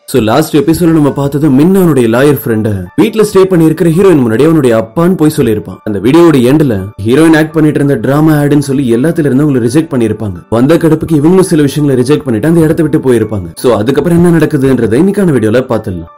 So last எபிசோட்ல நம்ம பார்த்தது மின்னவனுடைய லாயர் ஃப்ரெண்ட் வீட்ல ஸ்டே பண்ணி இருக்கிற ஹீரோயின் முன்னாடி அவனுடைய அப்பான்னு போய் சொல்லியிருப்பான். அந்த வீடியோட எண்ட்ல ஹீரோயின் ஆக்ட் பண்ணிட்டு இருந்த டிராமா ஆட்னு சொல்லி எல்லாத்துல இருந்து அவங்க ரிஜெக்ட் பண்ணிருப்பாங்க. வந்த கடுப்புக்கு இவங்களும் சில விஷயங்களை ரிஜெக்ட் பண்ணிட்டு அந்த இடத்தை விட்டு போயிருப்பாங்க. சோ அதுக்கப்புறம் என்ன நடக்குதுன்றதை இன்னைக்கான வீடியோல பாத்துடலாம்.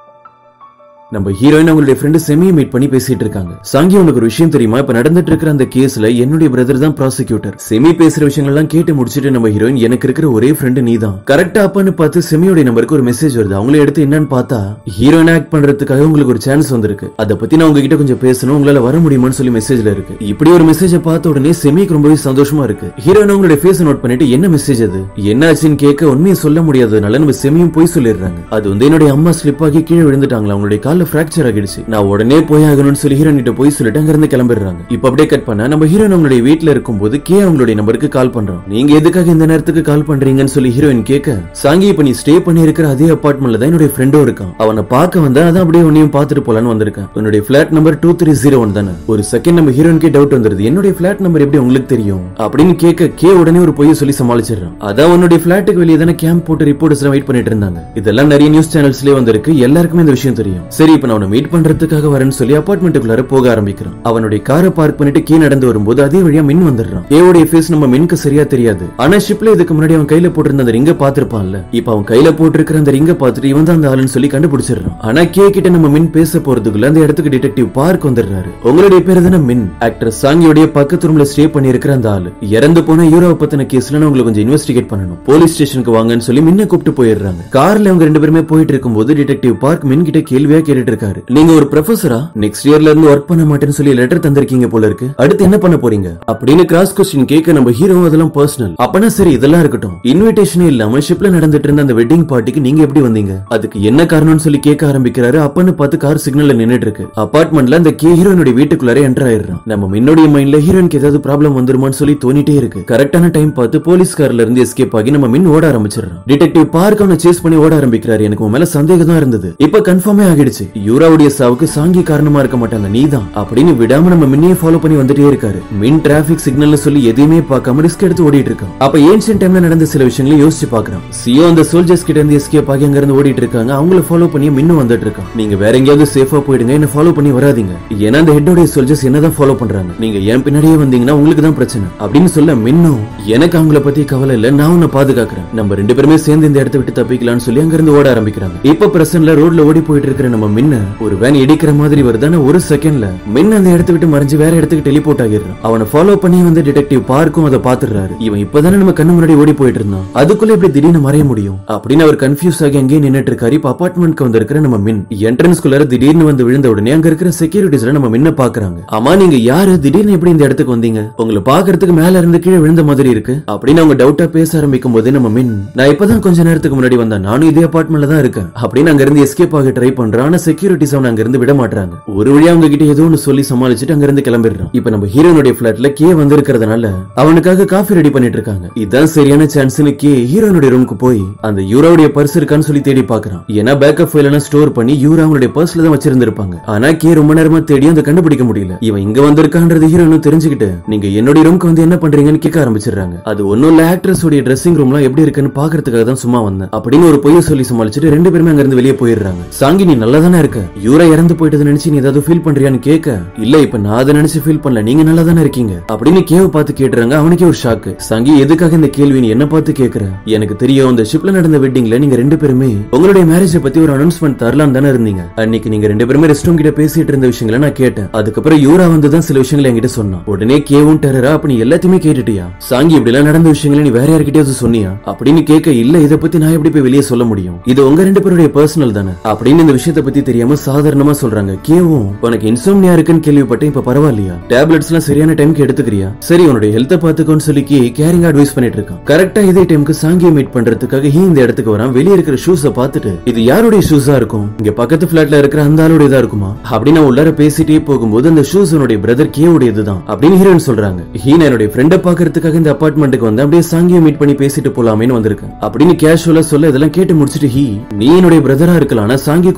நம்ம ஹீரோயின் அவங்களுடைய ஃப்ரெண்ட் செமியை மீட் பண்ணி பேசிட்டு இருக்காங்க. சாங்கி உனக்கு ஒரு விஷயம் தெரியுமா, இப்ப நடந்துட்டு இருக்கிற அந்த கேஸ்ல என்னுடைய பிரதர் தான் ப்ராசிக்யூட்டர். செமி பேசுற விஷயங்கள் எல்லாம் கேட்டு முடிச்சிட்டு நம்ம ஹீரோயின் எனக்கு இருக்கிற ஒரே ஃப்ரெண்ட் நீ தான் கரெக்டா அப்பான்னு பார்த்து செமியோட நம்பருக்கு ஒரு மெசேஜ் வருது. அவங்களே எடுத்து என்னன்னு பார்த்தா ஹீரோயின் ஆக்ட் பண்றதுக்காக உங்களுக்கு ஒரு சான்ஸ் வந்திருக்கு, அதை பத்தி நான் உங்ககிட்ட கொஞ்சம் பேசணும், உங்களால வர முடியுமான்னு சொல்லி மெசேஜ்ல இருக்கு. இப்படி ஒரு மெசேஜ பார்த்த உடனே செமிக்கு ரொம்பவே சந்தோஷமா இருக்கு. ஹீரோயின் அவங்களுடைய ஃபேஸ் நோட் பண்ணிட்டு என்ன மெசேஜ் அது என்ன ஆச்சுன்னு கேட்க உண்மையை சொல்ல முடியாததுனால நம்ம செமியும் போய் சொல்லிடுறாங்க. அது வந்து என்னுடைய அம்மா ஸ்லிப் ஆகி கீழே விழுந்துட்டாங்களா, அவங்களுடைய கால்ல பிராக்சர் ஆகிடுச்சு, நான் உடனே போய் ஆகணும்னு சொல்லி ஹீரோயின் கிட்ட போய் சொல்லிட்டு அங்க இருந்து கிளம்பிடுறாங்க. இப்ப அப்படியே கட் பண்ணா நம்ம ஹீரோயின் அவங்களுடைய வீட்ல இருக்கும்போது கே அவங்களுடைய நம்பருக்கு கால் பண்றோம். நீங்க எதுக்காக இந்த நேரத்துக்கு கால் பண்றீங்கன்னு சொல்லி ஹீரோயின் கேட்க, சாங்கி இப்ப நீ ஸ்டே பண்ணி இருக்கிற அதே அபார்ட்மெண்ட்ல தான் என்னுடைய ஃப்ரெண்டும் இருக்கான், அவனை பார்க்க வந்தா அதான் அப்படியே உன்னையும் பார்த்துட்டு போலான்னு வந்திருக்கேன். உன்னுடைய பிளாட் நம்பர் 2301 தானே. ஒரு செகண்ட் நம்ம ஹீரோயினுக்கு டவுட் வந்துருது, என்னுடைய பிளாட் நம்பர் எப்படி உங்களுக்கு தெரியும் அப்படின்னு கேட்க கே உடனே ஒரு பொய்யை சொல்லி சமாளிச்சிடறான். அதான் உன்னுடைய பிளாட்டுக்கு வெளியே தானே கேம்ப் போட்டு ரிப்போர்ட்ஸ் எல்லாம் வெயிட் பண்ணிட்டு இருந்தாங்க. இதெல்லாம் நிறைய நியூஸ் சேனல்ஸ்லயே வந்திருக்கு, எல்லாருக்குமே இந்த விஷயம் தெரியும். சரி இப்ப நான் மீட் பண்றதுக்காக வரேன்னு சொல்லி அபார்ட்மெண்ட்டுக்குள்ளார போக ஆரம்பிக்கிறான். அவனுடைய காரை பார்க் பண்ணிட்டு கீழே நடந்து வரும்போது அதே வழியா மின் வந்துடுறான். ஏவோட ஃபேஸ் நம்ம மின்க்கு சரியா தெரியாது, ஆனா ஷிப்ல இதுக்கு முன்னாடி அவன் கையில போட்டிருந்த அந்த ரிங்க பாத்திருப்பான்ல, இப்ப அவன் கையில போட்டிருக்கிற அந்த ரிங்க பார்த்துட்டு இவன் தான் அந்த ஆளுன்னு சொல்லி கண்டுபிடிச்சிடறான். ஆனா கே கிட்ட நம்ம மின் பேச போறதுக்குள்ள அந்த இடத்துக்கு டிடெக்டிவ் பார்க் வந்துடுறாரு. உங்களுடைய பேரு தானே மின், ஆக்டர் சாங்கியோடைய பக்கத்து ரூம்ல ஸ்டே பண்ணி இருக்கிற அந்த ஆளு. இறந்து போன யூரோவை பத்தின கேஸ்ல உங்களுக்கு கொஞ்சம் இன்வெஸ்டிகேட் பண்ணணும், போலீஸ் ஸ்டேஷனுக்கு வாங்கன்னு சொல்லி மின்ன கூப்பிட்டு போயிடுறாங்க. கார்ல அவங்க ரெண்டு பேருமே போயிட்டு இருக்கும்போது டிடெக்டிவ் பார்க் மின் கிட்ட கேள்வியா கேட்டுட்டு இருக்காரு. நீங்க ஒரு ப்ரொஃபஸரா, நெக்ஸ்ட் இயர்ல இருந்து ஒர்க் பண்ண மாட்டேன்னு சொல்லி லெட்டர் தந்திருக்கீங்க போல இருக்கு, அடுத்து என்ன பண்ண போறீங்க அப்படின்னு கிராஸ் கொஸ்டின் கேட்க நம்ம ஹீரோ அதெல்லாம் பர்சனல். அப்பனா சரி இதெல்லாம் இருக்கட்டும், இன்விடேஷனே இல்லாம ஷிப்ல நடந்துட்டு இருந்த அந்த வெட்டிங் பார்ட்டிக்கு நீங்க எப்படி வந்தீங்க, அதுக்கு என்ன காரணம்னு சொல்லி கேட்க ஆரம்பிக்கிறாரு. அப்பன்னு பார்த்து கார் சிக்னல்ல நின்னுட்டு இருக்கு. அபார்ட்மெண்ட்ல அந்த கே ஹீரோனுடைய வீட்டுக்குள்ளார என்டர் ஆயிடுறான். நம்ம மின்னோடைய மைண்ட்ல ஹீரோனுக்கு ஏதாவது ப்ராப்ளம் வந்துருமான்னு சொல்லி தோணிட்டே இருக்கு. கரெக்டான டைம் பார்த்து போலீஸ் கார்ல இருந்து எஸ்கேப் ஆகி நம்ம மின் ஓட ஆரம்பிச்சிடறான். டிடெக்டிவ் பார்க் அவனை சேஸ் பண்ணி ஓட ஆரம்பிக்கிறாரு. எனக்கு உன் மேல சந்தேகம் தான் இருந்தது, இப்ப கன்ஃபார்மே ஆகிடுச்சு, யூராவுடைய சாவுக்கு சாங்கி காரணமா இருக்க மாட்டாங்க நீதான் அப்படின்னு விடாம நம்ம மின்னையே ஃபாலோ பண்ணி வந்துட்டே இருக்காரு. மின் டிராபிக் சிக்னல்னு சொல்லி எதையுமே பார்க்காம ரிஸ்க் எடுத்து ஓடிட்டு இருக்கான். அப்ப ஏன்ஷியன்ட் டைம்ல நடந்த சில விஷயங்களை யோசிச்சு பார்க்கறான். சியோ அந்த சோல்ஜர்ஸ் கிட்ட இருந்து எஸ்கேப் ஆகி அங்க இருந்து ஓடிட்டு இருக்காங்க. அவங்கள ஃபாலோ பண்ணி மின்னும் வந்துட்டு இருக்கான். நீங்க வேற எங்கேயாவது சேஃபா போயிடுங்க, என்ன ஃபாலோ பண்ணி வராதீங்க, ஏன்னா அந்த ஹெட்டோட சோல்ஜர்ஸ் என்னதான் ஃபாலோ பண்றாங்க, நீங்க ஏன் பின்னாடியே வந்தீங்கன்னா உங்களுக்கு தான் பிரச்சனை அப்படின்னு சொல்ல மின்னும் எனக்கு அவங்கள பத்தி கவலை இல்ல, நான் உன்னை பாதுகாக்கிறேன், நம்ம ரெண்டு பேருமே சேர்ந்து இந்த இடத்தை விட்டு தப்பிக்கலாம்னு சொல்லி அங்க இருந்து ஓட ஆரம்பிக்கிறாங்க. இப்ப பிரசன்ட்ல ரோட்ல ஓடி போயிட்டு இருக்கிற நம்ம மின்ன ஒரு வேன் இடிக்கிற மாதிரி வருதான ஒரு செகண்ட்ல மின் அந்த இடத்தை விட்டு மறைஞ்சு வேற இடத்துக்கு டெலிபோர்ட் ஆகிடுறான். அவனை ஃபாலோ பண்ணி வந்து டிடெக்டிவ் பார்க்கும் அதை பாத்துறாரு. இவன் இப்பதானே நம்ம கண்ணு முன்னாடி ஓடி போயிட்டு இருந்தான், அதுக்குள்ள எப்படி திடீர்னு மறைய முடியும் அப்படின்னு அவர் கன்ஃபியூஸ் ஆகி அங்கேயே நின்னுட்டு இருக்காரு. இப்ப அபார்ட்மெண்ட்க்கு வந்து இருக்கிற நம்ம மின் என்ட்ரன்ஸ்குள்ளார திடீர்னு வந்து விழுந்த உடனே அங்க இருக்கிற செக்யூரிட்டிஸ்ல நம்ம மின்ன பாக்குறாங்க. ஆமா நீங்க யாரு, திடீர்னு எப்படி இந்த இடத்துக்கு வந்தீங்க, உங்களை பாக்குறதுக்கு மேல இருந்து கீழே விழுந்த மாதிரி இருக்கு அப்படின்னு அவங்க டவுட்டா பேச ஆரம்பிக்கும் போது நம்ம மின் நான் இப்பதான் கொஞ்ச நேரத்துக்கு முன்னாடி வந்தேன், நானும் இதே அபார்ட்மெண்ட்ல தான் இருக்கேன் அப்படின்னு அங்க இருந்து எஸ்கேப் ஆக ட்ரை பண்றான். ஆனா செக்யூரிட்டிஸ் அவன் அங்க இருந்து விட மாட்டாங்க. ஒரு வழியா அவங்க கிட்ட ஏதோ ஒன்னு சொல்லி சமாளிச்சுட்டு அங்க இருந்து கிளம்பிடுறான். இப்ப நம்ம ஹீரோனுடைய பிளாட்ல கே வந்திருக்கிறதுனால அவனுக்காக காஃபி ரெடி பண்ணிட்டு இருக்காங்க. இதான் சரியான சான்ஸ்னு கே ஹீரோனுடைய ரூமுக்கு போய் அந்த யூராவுடைய பர்ஸ் இருக்கான்னு சொல்லி தேடி பாக்குறான். ஏன்னா பேக்கப் ஃபைல் எல்லாம் ஸ்டோர் பண்ணி யூரா அவங்களுடைய பர்ஸ்ல தான் வச்சிருந்திருப்பாங்க. ஆனா கே ரொம்ப நேரமா தேடி அதை கண்டுபிடிக்க முடியல. இவன் இங்க வந்திருக்கான்றது ஹீரோனு தெரிஞ்சுக்கிட்டு நீங்க என்னுடைய ரூமுக்கு வந்து என்ன பண்றீங்கன்னு கேட்க ஆரம்பிச்சிடுறாங்க. அது ஒன்னும் இல்ல, ஆக்ட்ரஸ் உடைய ட்ரெஸ்ஸிங் ரூம்லாம் எப்படி இருக்குன்னு பாக்குறதுக்காக தான் சும்மா வந்தேன் அப்படின்னு ஒரு பொய்ய சொல்லி சமாளிச்சுட்டு ரெண்டு பேருமே அங்க இருந்து வெளியே போயிடுறாங்க. சாங்கி நீ நல்லா தானே இருக்க, யூரா இறந்து போயிட்டது நினைச்சு நீ ஏதாவது ஃபீல் பண்றியான்னு கேட்க இல்ல இப்ப நான் அதை நினைச்சு ஃபீல் பண்ணல, நீங்க நல்லா தானே இருக்கீங்க அப்படின்னு கேவ பார்த்து கேட்டுறாங்க. அவனுக்கே ஒரு ஷாக்கு. சாங்கி எதுக்காக இந்த கேள்வி என்ன பார்த்து கேக்குற, எனக்கு தெரியும் அந்த ஷிப்ல நடந்த வெட்டிங்ல நீங்க ரெண்டு பேருமே உங்களுடைய மேரேஜ் பத்தி ஒரு அனௌன்ஸ்மெண்ட் தரலாம் தானே இருந்தீங்க, அன்னைக்கு நீங்க ரெண்டு பேருமே ரெஸ்ட் ரூம் கிட்ட பேசிட்டு இருந்த விஷயங்களை நான் கேட்டேன், அதுக்கப்புறம் யூரா வந்து தான் சில விஷயங்களை என்கிட்ட சொன்னான். உடனே கேவும் டெரரா அப்ப நீ எல்லாத்தையுமே கேட்டுட்டியா, சாங்கி இப்படி எல்லாம் நடந்த விஷயங்களை நீ வேற யார்கிட்டயாவது சொன்னியா அப்படின்னு கேட்க இல்ல இதை பத்தி நான் எப்படி போய் வெளியே சொல்ல முடியும், இது உங்க ரெண்டு பேருடைய பர்சனல் தானே அப்படின்னு இந்த விஷயத்தை பத்தி தெரியாம சாதாரணமா சொல்றாங்க. கேவும் உனக்கு இன்சோம்னியா இருக்குன்னு கேள்விப்பட்டேன், இப்ப பரவாயில்லையா, டேப்லெட்ஸ் எல்லாம் சரியான டைம்க்கு எடுத்துக்கிறியா, சரி உன்னுடைய ஹெல்த் பாத்துக்கோன்னு சொல்லி கேரிங் அட்வைஸ் பண்ணிட்டு இருக்கான். கரெக்டா இதே டைம்க்கு சாங்கியை மீட் பண்றதுக்காக ஹீ இந்த இடத்துக்கு வரான். வெளியே இருக்கிற ஷூஸ பாத்துட்டு இது யாருடைய ஷூஸா இருக்கும், இங்க பக்கத்து பிளாட்ல இருக்கிற அந்த ஆளுடையதா இருக்குமா அப்படின்னு உள்ளார பேசிட்டே போகும்போது அந்த ஷூஸ் உன்னுடைய பிரதர் கே உடையதுதான் அப்படின்னு ஹீரோயின் சொல்றாங்க. ஹீன் என்னுடைய ஃப்ரெண்ட பாக்குறதுக்காக இந்த அபார்ட்மெண்ட்டுக்கு வந்து அப்படியே சாங்கியை மீட் பண்ணி பேசிட்டு போலாமேன்னு வந்திருக்கேன் அப்படின்னு கேஷுவலா சொல்ல இதெல்லாம் கேட்டு முடிச்சிட்டு ஹீ நீ என்னுடைய பிரதரா இருக்கலாம், ஆனா சாங்கி கூட நீ இருக்கிறது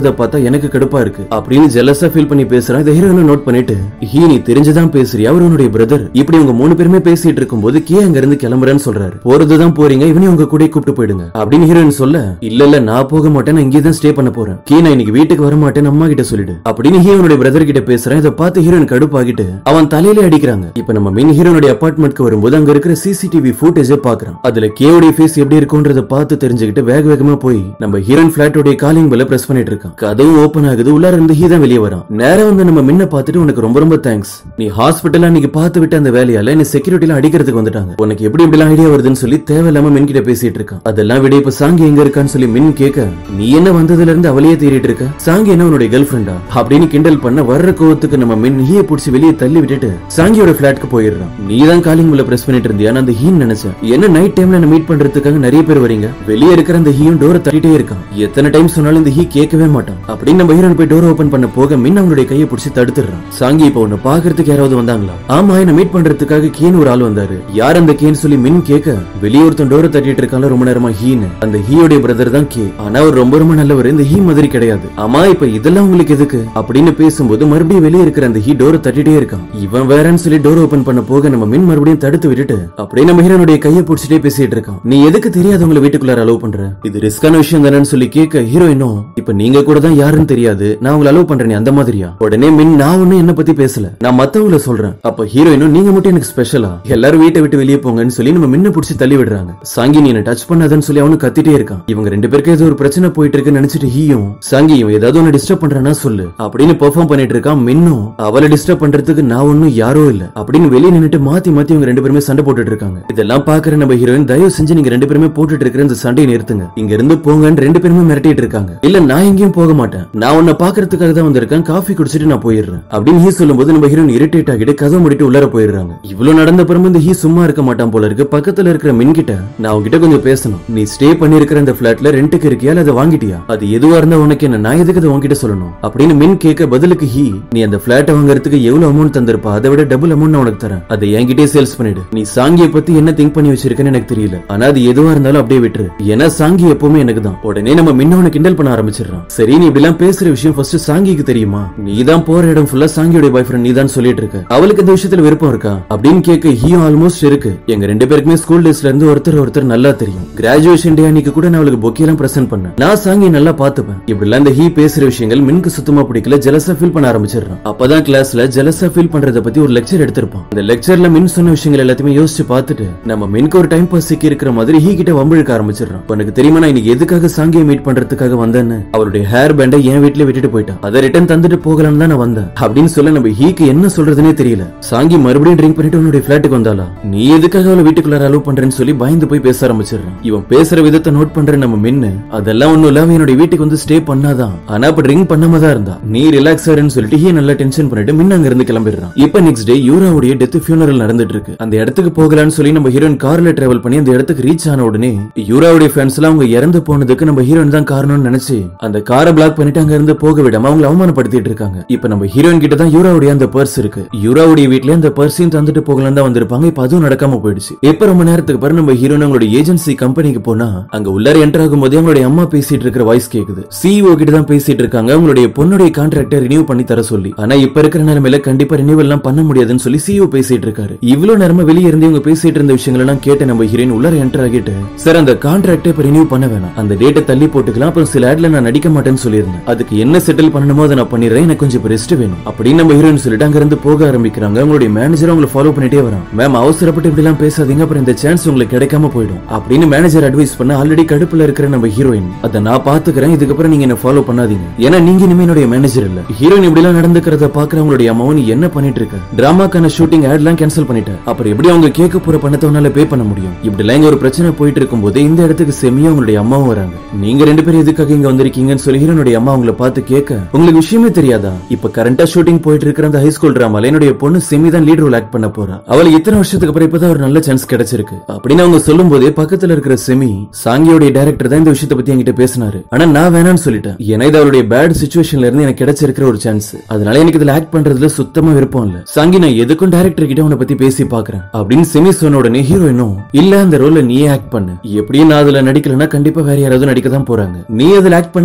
இருக்கிறத பார்த்தா எனக்கு கடுப்பா இருக்கு அப்படின்னு ஜெலஸா ஃபீல் பண்ணி பேசுறான். இதை ஹீரோயின் நோட் பண்ணிட்டு, ஹீ நீ தெரிஞ்சுதான் பேசுறியா, அவர் உன்னுடைய பிரதர். இப்படி உங்க 3 பேருமே பேசிட்டு இருக்கும்போது கே அங்க இருந்து கிளம்புறேன்னு சொல்றாரு. போறதுதான் போறீங்க, இவனையும் உங்க கூட கூப்பிட்டு போயிடுங்க அப்படின்னு ஹீரோயின் சொல்ல, இல்ல நான் போக மாட்டேன், நான் இங்கே தான் ஸ்டே பண்ண போறேன். கே நான் இன்னைக்கு வீட்டுக்கு வர மாட்டேன், அம்மா கிட்ட சொல்லிடு அப்படின்னு ஹீரோனுடைய பிரதர் கிட்ட பேசுறேன். இதை பார்த்து ஹீரோயின் கடுப்பாகிட்டு அவன் தலையில அடிக்கிறாங்க. இப்ப நம்ம மெயின் ஹீரோனுடைய அபார்ட்மெண்ட்க்கு வரும்போது அங்க இருக்கிற சிசிடிவி ஃபுட்டேஜ் பாக்குறான். அதுல கேவோட ஃபேஸ் எப்படி இருக்கும்ன்றத பார்த்து தெரிஞ்சுக்கிட்டு வேக வேகமா போய் நம்ம ஹீரோயின் பிளாட்டோட காலிங் பெல்ல பிரஸ் பண்ணிட்டு இருக்கான். கதவு ஓபன் ஆகுது. உள்ளார இருந்து ஹீ தான் வெளியே வரான். நேரா வந்து நம்ம மின்ன பார்த்துட்டு, உனக்கு ரொம்ப ரொம்ப தேங்க்ஸ், நீ ஹாஸ்பிட்டல்ல அன்னைக்கு பார்த்து விட்டு அந்த வேலையால என்ன செக்யூரிட்டில அடிக்கிறதுக்கு வந்துட்டாங்க, உனக்கு எப்படி இப்படி ஐடியா வருதுன்னு சொல்லி தேவையில்லாம மின் கிட்ட பேசிட்டு இருக்கான். அதெல்லாம் விட இப்ப சாங்கி எங்க இருக்கான்னு சொல்லி மின் கேட்க, நீ என்ன வந்ததுல இருந்து அவளையே தேடிட்டு இருக்க, சாங்கி என்ன உன்னுடைய கேர்ள் ஃபிரெண்டா அப்படின்னு கிண்டல் பண்ண, வர்ற கோவத்துக்கு நம்ம மின் ஹீயை பிடிச்சி வெளியே தள்ளி விட்டுட்டு சாங்கியோட பிளாட்க்கு போயிடுறான். நீ தான் காலிங் பெல்ல பிரஸ் பண்ணிட்டு இருந்தியா, நான் அந்த ஹீன்னு நினைச்சேன், என்ன நைட் டைம்ல என்ன மீட் பண்றதுக்காக நிறைய பேர் வரீங்க, வெளியே இருக்கிற அந்த ஹீயும் டோரை தட்டிட்டே இருக்கான், எத்தனை டைம் சொன்னாலும் இந்த ஹீ கேட்கவே மாட்டான் அப்படின்னு நம்ம ஹீரோன் போய் டோர் ஓபன் பண்ண போக மின் அவனுடைய கையை பிடிச்சி தடுத்துறான். சாங்கி இப்ப உன்னை பாக்குறதுக்கு யாராவது வந்தாங்களா? ஆமா, என்ன மீட் பண்றதுக்காக கேன் ஒரு ஆள் வந்தாரு. யார் அந்த கேன் சொல்லி மின் கேட்க, வெளியே ஒருத்தன் டோரை தட்டிட்டு இருக்காங்க ரொம்ப நேரமா ஹீன்னு. அந்த ஹீயோடைய பிரதர் தான் கே. ஆனா அவர் ரொம்ப ரொம்ப நல்லவர், இந்த ஹீ மாதிரி கிடையாது. ஆமா இப்ப இதெல்லாம் உங்களுக்கு எதுக்கு அப்படின்னு பேசும்போது மறுபடியும் வெளியே இருக்கிற அந்த ஹீ டோரை தட்டிட்டே இருக்கான். இவன் வேறன்னு சொல்லி டோர் ஓபன் பண்ண போக நம்ம மின் மறுபடியும் தடுத்து விட்டுட்டு அப்படியே நம்ம ஹீரோனுடைய கையை பிடிச்சிட்டே பேசிட்டு இருக்கான். நீ எதுக்கு தெரியாதவங்களை வீட்டுக்குள்ளார அலோவ் பண்ற, இது ரிஸ்கான விஷயம் தானேன்னு சொல்லி கேட்க, ஹீரோயினும் இப்ப நீங்க கூட தான் யாருன்னு தெரியாது, நான் உங்களை அலோவ் பண்றேன் அந்த மாதிரியா? உடனே மின், நான் ஒண்ணு என்ன பத்தி பேசல, நான் மத்தவங்கள சொல்றேன். அப்ப ஹீரோயினும், நீங்க மட்டும் எனக்கு ஸ்பெஷலா, எல்லாரும் வீட்டை விட்டு வெளியே போங்கன்னு சொல்லி நம்ம மின்ன பிடிச்சி தள்ளி விடுறாங்க. சாங்கி நீ என்ன டச் பண்ணாதன்னு சொல்லி அவனு கத்திட்டே இருக்கான். இவங்க 2 பேருக்கு ஏதோ ஒரு பிரச்சனை போயிட்டு இருக்குன்னு நினைச்சிட்டு ஹீயும், சாங்கி இவன் ஏதாவது ஒன்னு டிஸ்டர்ப் பண்றானா சொல்லு அப்படின்னு பெர்ஃபார்ம் பண்ணிட்டு இருக்கான். மின்னும், அவளை டிஸ்டர்ப் பண்றதுக்கு நான் ஒன்னும் யாரோ இல்ல அப்படின்னு வெளியே நின்னுட்டு மாத்தி மாத்தி இவங்க 2 பேருமே சண்டை போட்டுட்டு இருக்காங்க. இதெல்லாம் பாக்குற நம்ம ஹீரோயின், தயவு செஞ்சு நீங்க 2 பேருமே போட்டுட்டு இருக்கிற இந்த சண்டையை நிறுத்துங்க, இங்க இருந்து போங்கன்னு 2 பேருமே மிரட்டிட்டு இருக்காங்க. இல்ல நான் எங்கேயும் போக மாட்டேன், நான் உன்னை பாக்குறதுக்காக தான் வந்திருக்கேன், காஃபி குடிச்சிட்டு நான் போயிடுறேன் அப்படின்னு ஹீ சொல்லும்போது நம்ம ஹீரோயின் இரிட்டேட் ஆகிட்டு கதவு மூடிட்டு உள்ளார போயிடுறாங்க. இவ்வளவு நடந்த பிறகு இந்த ஹீ சும்மா இருக்க மாட்டான் போல இருக்கு. பக்கத்துல இருக்கிற மின் கிட்ட, நான் உன்கிட்ட கொஞ்சம் பேசணும், நீ ஸ்டே பண்ணி இருக்கிற இந்த பிளாட்ல ரெண்டுக்கு இருக்கியா இல்ல அதை வாங்கிட்டியா, அது எதுவா இருந்தா உனக்கு என்ன, நான் எதுக்கு அதை உன்கிட்ட சொல்லணும் அப்படின்னு மின் கேட்க, பதிலுக்கு ஹீ, நீ அந்த பிளாட்டை வாங்குறதுக்கு எவ்வளவு அமௌண்ட் தந்திருப்பா, அதை விட டபுள் அமௌண்ட் நான் உனக்கு தரேன், அதை என்கிட்டே சேல்ஸ் பண்ணிடு. நீ சாங்கியை பத்தி என்ன திங்க் பண்ணி வச்சிருக்கேன்னு எனக்கு தெரியல, ஆனா அது எதுவா இருந்தாலும் அப்படியே விட்டுரு, ஏன்னா சாங்கி எப்பவுமே எனக்கு தான். உடனே நம்ம மின்னவனை கிண்டல் பண்ண ஆரம்பிச்சிடறான். சரி நீ இப்படி எல்லாம் பேசுற விஷயம் ஃபர்ஸ்ட் சாங்கிக்கு தெரியுமா, நீ தான் போற இடம் ஃபுல்லா சாங்கியோட பாய் ஃப்ரெண்ட் நீ தான் சொல்லிட்டு இருக்க, அவளுக்கு இந்த விஷயத்துல விருப்பம் இருக்கா அப்படின்னு கேட்க, ஹீயும் ஆல்மோஸ்ட் இருக்கு, எங்க 2 பேருக்குமே ஸ்கூல் டேஸ்ல இருந்து ஒருத்தர் நல்லா தெரியும், கிராஜுவேஷன் டே அன்னைக்கு கூட நான் அவளுக்கு பொக்கே எல்லாம் பிரசன்ட் பண்ணேன், நான் சாங்கி நல்லா பாத்துப்பேன். இப்படி எல்லாம் இந்த ஹீ பேசுற விஷயங்கள் மின்க்கு சுத்தமா பிடிக்கல, ஜெலஸா ஃபீல் பண்ண ஆரம்பிச்சிடறான். அப்பதான் கிளாஸ்ல ஜெலஸா ஃபீல் பண்றத பத்தி ஒரு லெக்சர் எடுத்திருப்பான். அந்த லெக்சர்ல மின் சொன்ன விஷயங்கள் எல்லாத்தையுமே யோசிச்சு பார்த்துட்டு நம்ம மின்க்கு ஒரு டைம் பாஸ் சிக்கி இருக்கிற மாதிரி ஹீ கிட்ட வம்பிழுக்க ஆரம்பிச்சிடறான். உனக்கு தெரியுமா நான் இன்னைக்கு எதுக்காக சாங்கியை மீட் பண்றதுக்காக வந்தேன்னு, அவருடைய ஹேர் பேண்டை என் வீட்டுல விட்டுட்டு போயிட்டான், அதை ரிட்டர்ன் தந்துட்டு போகலாம் தான் நான் வந்தேன் அப்படின்னு சொல்ல நம்ம ஹீக்கு என்ன சொல்றதுனே தெரியல. சாங்கி மறுபடியும் ட்ரிங்க் பண்ணிட்டு உன்னுடைய பிளாட்டுக்கு வந்தாளா, நீ எதுக்காக அவளை வீட்டுக்குள்ளார அலோவ் பண்றேன்னு சொல்லி பயந்து போய் பேச ஆரம்பிச்சிடறான். இவன் பேசுற விதத்தை நோட் பண்ற நம்ம மின்னு, அதெல்லாம் ஒண்ணும் இல்லாம என்னோட வீட்டுக்கு வந்து ஸ்டே பண்ணாதான், ஆனா அப்ப ட்ரிங்க் பண்ணாம தான் இருந்தா, நீ ரிலாக்ஸ் ஆறேன்னு சொல்லிட்டு ஹீ நல்லா டென்ஷன் பண்ணிட்டு மின்ன அங்க இருந்து கிளம்பிடுறான். இப்ப நெக்ஸ்ட் டே யூராவுடைய டெத் ஃபியூனரல் நடந்துட்டு இருக்கு. அந்த இடத்துக்கு போகலான்னு சொல்லி நம்ம ஹீரோயின் கார்ல டிராவல் பண்ணி அந்த இடத்துக்கு ரீச் ஆன உடனே யூராவுடைய ஃபேன்ஸ் எல்லாம் அவங்க இறந்து போனதுக்கு நம்ம ஹீரோயின் தான் காரணம்னு நினைச்சு அந்த காரை பிளாக் பண்ணிட்டு அங்க இருந்து போக விடாம அவங்களை அவமானப்படுத்திட்டு இருக்காங்க. இப்ப நம்ம ஹீரோயின் கிட்ட தான் யூராவுடைய அந்த பர்ஸ் இருக்கு. யூராவுடைய வீட்லயே அந்த பர்ஸையும் தந்துட்டு போகலாம் தான் வந்திருப்பாங்க. இப்ப அதுவும் நடக்காம போயிடுச்சு. இப்ப ரொம்ப நேரத்துக்கு பிறகு நம்ம ஹீரோயின் அவங்களோட ஏஜென்சி கம்பெனிக்கு போனா அங்க உள்ளார என்டர் ஆகும் போதே அவங்களுடைய அம்மா பேசிட்டு இருக்கிற வாய்ஸ் கேக்குது. சிஇஓ கிட்ட தான் பேசிட்டு இருக்காங்க அவங்களுடைய பொண்ணுடைய கான்ட்ராக்டை ரினியூ பண்ணி தர சொல்லி. ஆனா இப்ப இருக்கிற நிலைமையில கண்டிப்பா ரினியூவல் எல்லாம் பண்ண முடியாதுன்னு சொல்லி சிஇஓ பேசிட்டு இருக்காரு. இவ்வளவு நேரமா வெளியே இருந்து இவங்க பேசிட்டு இருந்த விஷயங்கள் எல்லாம் கேட்டு நம்ம ஹீரோயின் உள்ளார என்டர் ஆகிட்டு, சார் அந்த கான்ட்ராக்டை இப்ப ரினியூ பண்ண வேணாம், அந்த டேட்டை தள்ளி போட்டுக்கலாம், அப்புறம் சில ஆட்ல நான் நடிக்க மாட்டேன்னு சொல்லியிருந்தேன், அதுக்கு என்ன செட்டில் பண்ணணுமோ அதை நான் பண்ணிடுறேன், எனக்கு கொஞ்சம் ரெஸ்ட் வேணும் அப்படின்னு நம்ம ஹீரோயின் சொல்லிட்டு அங்க இருந்து போக ஆரம்பிக்கிறாங்க. அவங்களுடைய மேனேஜர் அவங்களை ஃபாலோ பண்ணிட்டே வரான். மேம் அவசரப்பட்டு இப்படி எல்லாம் பேசாதீங்க, அப்புறம் இந்த சான்ஸ் உங்களுக்கு கிடைக்காம போயிடும் அப்படின்னு மேனேஜர் அட்வைஸ் பண்ண, ஆல்ரெடி கடுப்புல இருக்கிற நம்ம ஹீரோயின், அதை நான் பாத்துக்கிறேன், இதுக்கப்புறம் நீங்க என்ன ஃபாலோ பண்ணாதீங்க, ஏன்னா நீங்க இனிமே என்னுடைய மேனேஜர் இல்ல. ஹீரோயின் இப்படி எல்லாம் நடந்துக்கிறத பாக்குறவங்களுடைய அம்மாவும், நீ என்ன பண்ணிட்டு இருக்க, டிராமாக்கான ஷூட்டிங் ஆட் எல்லாம் கேன்சல் பண்ணிட்டேன், அப்புறம் எப்படி அவங்க கேட்க போற பணத்தை உன்னால பே பண்ண முடியும், இப்படி எல்லாம் ஒரு பிரச்சனை போயிட்டு இருக்கும் போது இந்த இடத்துக்கு செமியா அவங்களுடைய அம்மாவும் வராங்க. நீங்க 2 பேரும் எதுக்காக இங்க வந்திருக்கீங்கன்னு சொல்லி ஹீரோனுடைய அம்மா அவங்களை பார்த்து கேட்க, உங்களுக்கு விஷயமே தெரியாதா, இப்ப கரண்டா ஷூட்டிங் போயிட்டு இருக்கிற அந்த ஹைஸ்கூல் டிராமால என்னுடைய பொண்ணு செமி தான் லீட் ரோல் ஆக்ட் பண்ண போறா, அவளுக்கு இத்தனை வருஷத்துக்கு அப்புறம் இப்பதான் ஒரு நல்ல சான்ஸ் கிடைச்சிருக்கு அப்படின்னு அவங்க சொல்லும் போதே பக்கத்துல இருக்கிற செமி, சாங்கியோட டைரக்டர் தான் இந்த விஷயத்தை பத்தி என்கிட்ட பேசினாரு, ஆனா நான் வேணான்னு சொல்லிட்டேன், ஏன்னா இது அவருடைய பேட் சிச்சுவேஷன்ல இருந்து எனக்கு கிடைச்சிருக்கிற ஒரு சான்ஸ், அதனால எனக்கு இதுல ஆக்ட் பண்றதுல சுத்தமா விருப்பம் இல்ல. சாங்கி நான் எதுக்கும் டைரக்டர் கிட்ட உன்னை பத்தி பேசி பாக்குறேன் அப்படின்னு செமி சொன்ன உடனே ஹீரோயினும், இல்ல அந்த ரோல்ல நீயே ஆக்ட் பண்ணு, எப்படியும் நான் அதுல நடிக்கலன்னா கண்டிப்பா வேற யாராவது நடிக்க தான் போறாங்க, நீ அதுல ஆக்ட் பண்ண போறதுனால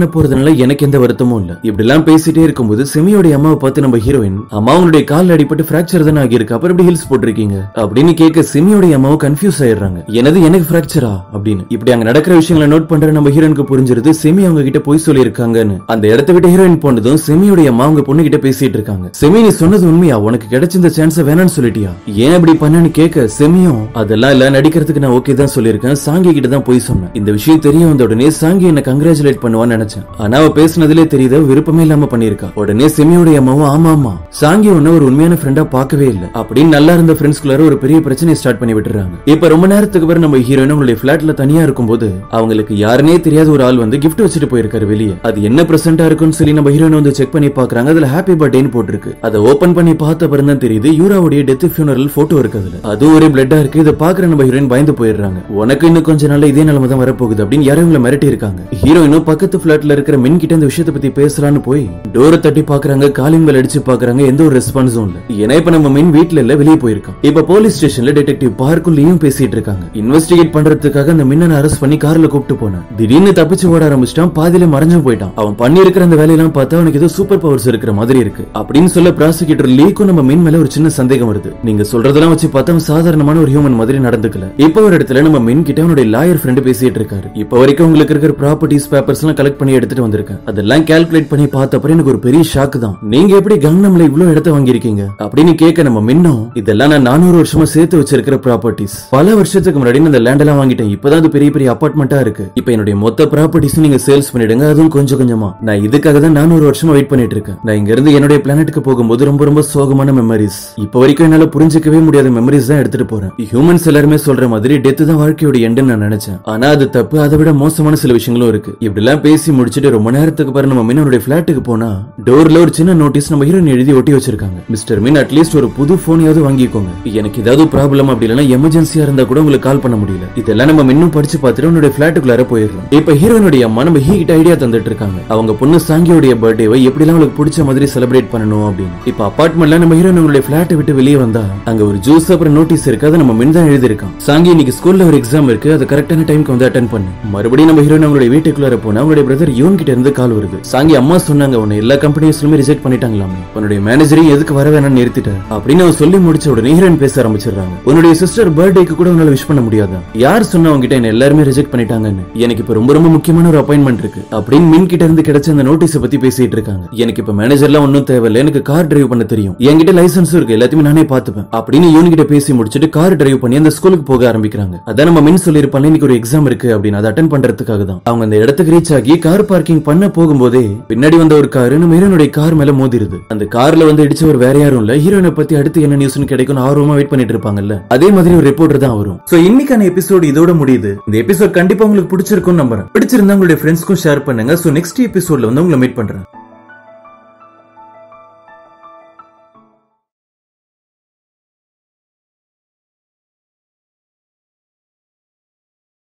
அதனால எனக்கு எந்த வருத்தமும் இல்ல. இப்படி எல்லாம் பேசிட்டே இருக்கும்போது செமியோட அம்மாவை பார்த்து நம்ம ஹீரோயின், அம்மா உங்களுடைய கால் அடிபட்டு பிராக்சர் தானே ஆகியிருக்கு, அப்புறம் எப்படி ஹில்ஸ் போட்டிருக்கீங்க அப்படின்னு கேட்க செமியோட அம்மாவும் கன்ஃபியூஸ் ஆயிடுறாங்க. எனது எனக்கு பிராக்சரா அப்படின்னு. இப்படி அங்க நடக்கிற விஷயங்களை நோட் பண்ற நம்ம ஹீரோயினுக்கு புரிஞ்சிருது செமி அவங்க கிட்ட போய் சொல்லி இருக்காங்கன்னு. அந்த இடத்த விட்டு ஹீரோயின் போனதும் செமியோட அம்மா அவங்க பொண்ணு கிட்ட பேசிட்டு இருக்காங்க. செமி நீ சொன்னது உண்மையா, உனக்கு கிடைச்சிருந்த சான்ஸ் வேணான்னு சொல்லிட்டியா, ஏன் இப்படி பண்ணன்னு கேட்க செமியும் அதெல்லாம் இல்ல, நடிக்கிறதுக்கு நான் ஓகே தான் சொல்லியிருக்கேன், சாங்கி கிட்ட தான் போய் சொன்னேன். இந்த விஷயம் தெரிய வந்த உடனே சாங்கி என்ன கங்க்ராச்சுலேட் பண்ணுவான்னு நினைச்சேன். ஆனா அவ பேசினதுலே தெரியுது விருப்பமே இல்லாம பண்ணிருக்கா. உடனே செமியோட அம்மாவும் ஆமா ஆமா சாங்கி ஒன்ன ஒரு உண்மையான ஃப்ரெண்டா பார்க்கவே இல்ல அப்படின்னு நல்லா இருந்த ஃப்ரெண்ட்ஸ்குள்ளார ஒரு பெரிய பிரச்சனையை ஸ்டார்ட் பண்ணி விட்டுறாங்க. இப்ப ரொம்ப நேரத்துக்கு பிறகு நம்ம ஹீரோயின் உங்களுடைய பிளாட்ல தனியா இருக்கும்போது அவங்களுக்கு யாருனே தெரியாத ஒரு ஆள் வந்து கிஃப்ட் வச்சுட்டு போயிருக்காரு வெளியே. அது என்ன பிரசன்டா இருக்குன்னு சொல்லி நம்ம ஹீரோயின் வந்து செக் பண்ணி பாக்குறாங்க. அதுல ஹாப்பி பர்த்டேன்னு போட்டிருக்கு. அதை ஓபன் பண்ணி பார்த்த பிறகு தான் தெரியுது யூராவுடைய டெத் ஃபியூனரல் போட்டோ இருக்கு. அதுல அது ஒரே பிளட்டா இருக்கு. இதை பாக்குற நம்ம ஹீரோயின் பயந்து போயிடுறாங்க. உனக்கு இன்னும் கொஞ்ச நாள் இதே நிலைமை தான் வரப்போகுது அப்படின்னு யாரும் இவங்களை மிரட்டி இருக்காங்க. ஹீரோயினும் பக்கத்து பிளாட்ல இருக்கிற மின் கிட்ட இந்த விஷயத்தை பத்தி பேசலான்னு போய் டோரை தட்டி பாக்குறாங்க. காலிங் பெல் அடிச்சு பாக்குறாங்க. எந்த ஒரு ரெஸ்பான்ஸும் இல்ல. ஏன்னா இப்ப நம்ம மின் வீட்ல இல்ல, வெளியே போயிருக்கான். இப்ப போலீஸ் ஸ்டேஷன்ல டிடெக்டிவ் பார்க்குள்ளேயும் பேசிட்டு இருக்காங்க. இன்வெஸ்டிகேட் பண்றதுக்காக அந்த மின்னனை அரெஸ்ட் பண்ணி கார்ல கூப்பிட்டு போனேன். திடீர்னு தப்பிச்சு ஓட ஆரம்பிச்சிட்டான். பாதியில மறைஞ்சு போயிட்டான். அவன் பண்ணி இருக்கிற அந்த வேலையெல்லாம் பார்த்தா அவனுக்கு ஏதோ சூப்பர் பவர்ஸ் இருக்கிற மாதிரி இருக்கு அப்படின்னு சொல்ல ப்ராசிக்யூட்டர் லீக்கும் நம்ம மின் மேல ஒரு சின்ன சந்தேகம் வருது. நீங்க சொல்றதெல்லாம் வச்சு பார்த்தா அவன் சாதாரணமான ஒரு ஹியூமன் மாதிரி நடந்துக்கல. இப்ப ஒரு இடத்துல நம்ம மின் கிட்ட அவனுடைய லாயர் ஃப்ரெண்ட் பேசிட்டு இருக்காரு. இப்ப வரைக்கும் உங்களுக்கு இருக்கிற ப்ராப்பர்ட்டிஸ் பேப்பர்ஸ் எல்லாம் கலெக்ட் பண்ணி எடுத்துட்டு வந்திருக்கேன். அதெல்லாம் கால்குலேட் பண்ணி பார்த்தப்ப எனக்கு ஒரு பெரிய ஷாக் தான். நீங்க எப்படி கங்னம்ல இவ்வளவு இடத்த வாங்கியிருக்கீங்க அப்படின்னு கேட்க நம்ம மின்னும் இதெல்லாம் நான் 400 வருஷமா சேர்த்து வச்சிருக்கிற ப்ராப்பர்ட்டிஸ். பல வருஷத்துக்கு முன்னாடி இந்த லேண்ட் எல்லாம் வாங்கிட்டேன். இப்பதான் அது பெரிய பெரிய அபார்ட்மெண்டா இருக்கு. இப்ப என்னுடைய மொத்த ப்ராப்பர்ட்டிஸ் நீங்க சேல்ஸ் பண்ணிடுங்க, அதுவும் கொஞ்சம் கொஞ்சமா. நான் இதுக்காக தான் 400 வருஷமா வெயிட் பண்ணிட்டு இருக்கேன். நான் இங்க இருந்து என்னுடைய பிளானட்டுக்கு போகும்போது ரொம்ப ரொம்ப சோகமான மெமரிஸ், இப்ப வரைக்கும் என்னால புரிஞ்சிக்கவே முடியாத மெமரிஸ் தான் எடுத்துட்டு போறேன். ஹியூமன்ஸ் எல்லாருமே சொல்ற மாதிரி டெத் தான் வாழ்க்கையோட எண்டுன்னு நான் நினைச்சேன். ஆனா அது தப்பு. அதை விட மோசமான சில விஷயங்களும் இருக்கு. இப்படி எல்லாம் பேசி முடிச்சிட்டு ரொம்ப நேரத்துக்கு பிறகு நம்ம மின்னோட பிளாட்டுக்கு போனா டோர்ல ஒரு சின்ன நோட்டீஸ் நம்ம ஹீரோயின் எழுதி ஒட்டி வச்சிருக்காங்க. மிஸ்டர் மின் அட்லீஸ்ட் ஒரு புது போனையாவது வாங்கிக்கோங்க. எனக்கு ஏதாவது ப்ராப்ளம் அப்படி இல்லைன்னா எமர்ஜென்சியா இருந்தா கூட உங்களுக்கு கால் பண்ண முடியல. இதெல்லாம் நம்ம இன்னும் படிச்சு பார்த்துட்டு உன்னுடைய பிளாட்டுக்குள்ளார போயிடலாம். இப்ப ஹீரோனுடைய அம்மா நம்ம ஹீ கிட்ட ஐடியா தந்துட்டு இருக்காங்க. அவங்க பொண்ணு சாங்கியோடைய பர்த்டேவை எப்படி எல்லாம் அவங்களுக்கு பிடிச்ச மாதிரி செலிப்ரேட் பண்ணணும் அப்படின்னு. இப்ப அபார்ட்மெண்ட்ல நம்ம ஹீரோனுடைய பிளாட்டை விட்டு வெளியே வந்தா அங்க ஒரு ஜூஸ் அப்புறம் நோட்டீஸ் இருக்கு. அதை நம்ம மின் தான் எழுதி இருக்கான். சாங்கி இன்னைக்கு ஸ்கூல்ல ஒரு எக்ஸாம் இருக்கு, அது கரெக்டான டைம்க்கு வந்து அட்டென்ட் பண்ணு. மறுபடியும் நம்ம ஹீரோயின் அவங்களுடைய வீட்டுக்குள்ளார போனா அவங்களுடைய பிரதர் யோன் கிட்ட இருந்து கால் வருது. சாங்கி அம்மா சொன்னாங்க உன்னை எல்லா கம்பெனிஸ்லுமே ரிஜெக்ட் பண்ணிட்டாங்களாமே, உன்னுடைய மேனேஜரையும் எதுக்கு வர வேணாம்னு நிறுத்திட்ட அப்படின்னு அவன் சொல்லி முடிச்ச உடனே ஹீரோயின் பேச ஆரம்பிச்சிடுறாங்க. உன்னுடைய சிஸ்டர் பர்த்டேக்கு கூட உன்னால விஷ் பண்ண முடியாதா, யார் சொன்னா உங்ககிட்ட என்ன எல்லாருமே ரிஜெக்ட் பண்ணிட்டாங்கன்னு, எனக்கு இப்ப ரொம்ப ரொம்ப முக்கியமான ஒரு அப்பாயின்மெண்ட் இருக்கு அப்படின்னு மின் கிட்ட இருந்து கிடைச்ச அந்த நோட்டீஸை பத்தி பேசிட்டு இருக்காங்க. எனக்கு இப்ப மேனேஜர்லாம் ஒன்னும் தேவையில்லை, எனக்கு கார் டிரைவ் பண்ண தெரியும், என்கிட்ட லைசன்ஸும் இருக்கு, எல்லாத்தையுமே நானே பாத்துப்பேன் அப்படின்னு யூன் கிட்ட பேசி முடிச்சிட்டு கார் டிரைவ் பண்ணி அந்த ஸ்கூலுக்கு போக ஆரம்பிக்கிறாங்க. அதான் நம்ம மின் சொல்லிருப்பாங்க இன்னைக்கு ஒரு எக்ஸாம் இருக்கு அப்படின்னு. அதை அட்டென்ட் பண்றதுக்காக தான் அவங்க அந்த இடத்துக்கு ரீச் ஆகி கார் பார்க்கிங் பண்ண போகும்போதே பின்னாடி வந்த ஒரு கார் நம்ம ஹீரோனுடைய கார் மேல மோதிருது. அந்த கார்ல வந்து இடிச்சவர் வேற யாரும் இல்ல, ஹீரோனை பத்தி அடுத்து என்ன நியூஸ்னு கிடைக்கும் ஆர்வமா வெயிட் பண்ணிட்டு இருப்பாங்கல்ல, அதே மாதிரி ஒரு ரிப்போர்ட்டர் தான் வரும். சோ இன்னைக்கான எபிசோட் இதோட முடியுது. இந்த எபிசோட் கண்டிப்பா உங்களுக்கு பிடிச்சிருக்கும் நம்புறேன். பிடிச்சிருந்தா உங்களுடைய ஃப்ரெண்ட்ஸ்க்கும் ஷேர் பண்ணுங்க. சோ நெக்ஸ்ட் எபிசோட்ல வந்து உங்களை மீட் பண்றேன்.